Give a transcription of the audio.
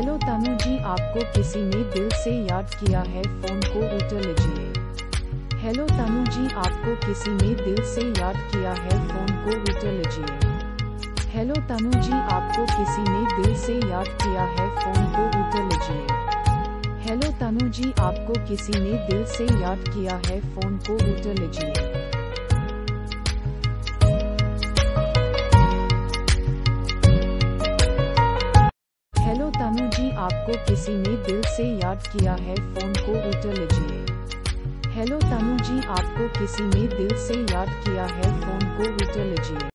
Hello तनु जी, आपको किसी ने दिल से याद किया है, फोन को उठा लीजिए। हेलो तनु जी, आपको किसी ने दिल से याद किया है, फोन को उठा लीजिए। हेलो तनु जी, आपको किसी ने दिल से याद किया है, फोन को उठा लीजिए। हेलो तनु जी, आपको किसी ने दिल से याद किया है, फोन को उठा लीजिए। हेलो तनु जी, आपको किसी ने दिल से याद किया है, फोन को उठा लीजिए। हेलो तनु जी, आपको किसी ने दिल से याद किया है, फोन को उठा लीजिए।